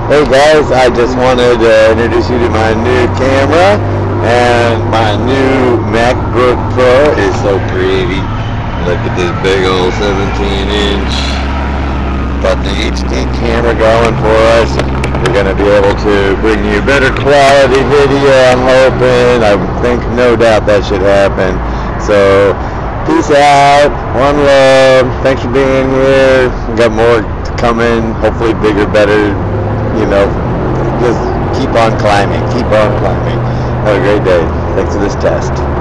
Hey guys, I just wanted to introduce you to my new camera, and my new MacBook Pro is so pretty. Look at this big old 17-inch. Got the HD camera going for us. We're going to be able to bring you better quality video, I'm hoping. I think no doubt that should happen. So, peace out, one love, thanks for being here. We got more coming, hopefully bigger, better. Just keep on climbing. Have a great day. Thanks for this test.